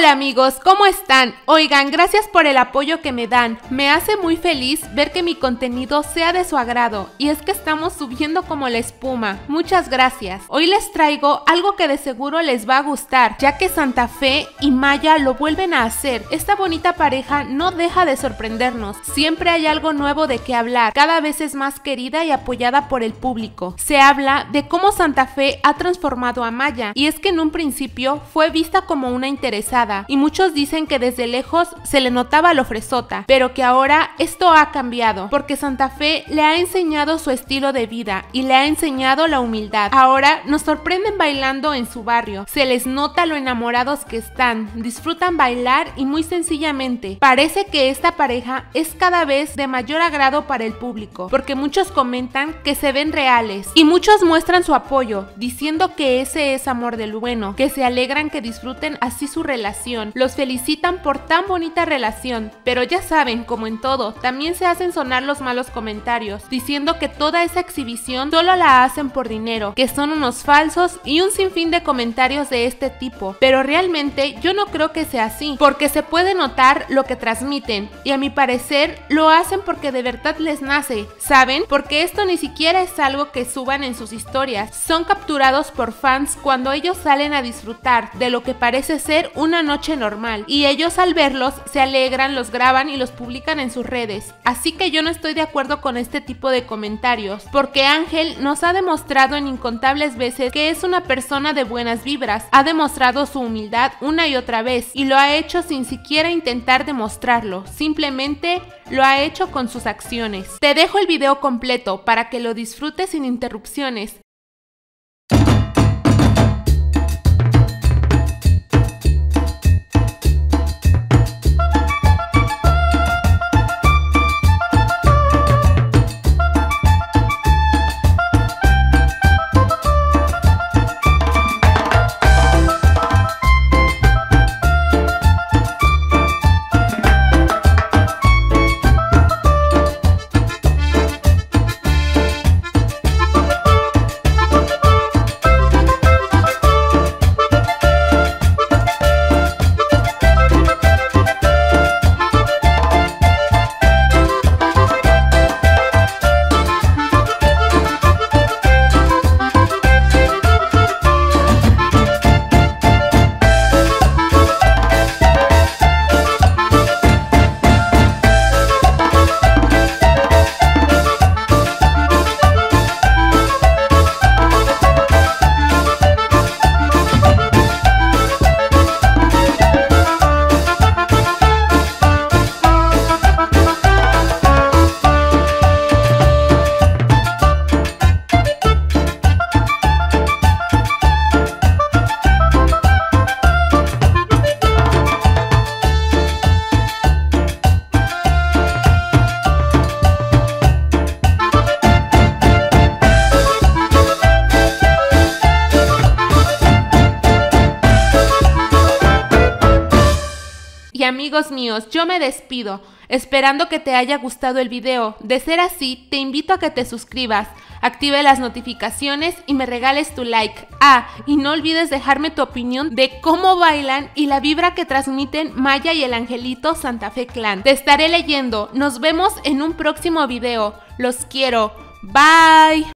Hola amigos, ¿cómo están? Oigan, gracias por el apoyo que me dan. Me hace muy feliz ver que mi contenido sea de su agrado y es que estamos subiendo como la espuma. Muchas gracias. Hoy les traigo algo que de seguro les va a gustar, ya que Santa Fe y Maya lo vuelven a hacer. Esta bonita pareja no deja de sorprendernos. Siempre hay algo nuevo de qué hablar. Cada vez es más querida y apoyada por el público. Se habla de cómo Santa Fe ha transformado a Maya y es que en un principio fue vista como una interesada y muchos dicen que desde lejos se le notaba lo fresota, pero que ahora esto ha cambiado porque Santa Fe le ha enseñado su estilo de vida y le ha enseñado la humildad. Ahora nos sorprenden bailando en su barrio, se les nota lo enamorados que están, disfrutan bailar y muy sencillamente parece que esta pareja es cada vez de mayor agrado para el público, porque muchos comentan que se ven reales y muchos muestran su apoyo diciendo que ese es amor del bueno, que se alegran que disfruten así su relación. Los felicitan por tan bonita relación, pero ya saben, como en todo, también se hacen sonar los malos comentarios, diciendo que toda esa exhibición solo la hacen por dinero, que son unos falsos y un sinfín de comentarios de este tipo, pero realmente yo no creo que sea así, porque se puede notar lo que transmiten, y a mi parecer lo hacen porque de verdad les nace, ¿saben? Porque esto ni siquiera es algo que suban en sus historias, son capturados por fans cuando ellos salen a disfrutar de lo que parece ser una noche normal y ellos al verlos se alegran, los graban y los publican en sus redes. Así que yo no estoy de acuerdo con este tipo de comentarios, porque Ángel nos ha demostrado en incontables veces que es una persona de buenas vibras, ha demostrado su humildad una y otra vez y lo ha hecho sin siquiera intentar demostrarlo, simplemente lo ha hecho con sus acciones. Te dejo el video completo para que lo disfrutes sin interrupciones. Y amigos míos, yo me despido, esperando que te haya gustado el video. De ser así, te invito a que te suscribas, active las notificaciones y me regales tu like. Y no olvides dejarme tu opinión de cómo bailan y la vibra que transmiten Maya y el Angelito Santa Fe Clan. Te estaré leyendo. Nos vemos en un próximo video. Los quiero. Bye.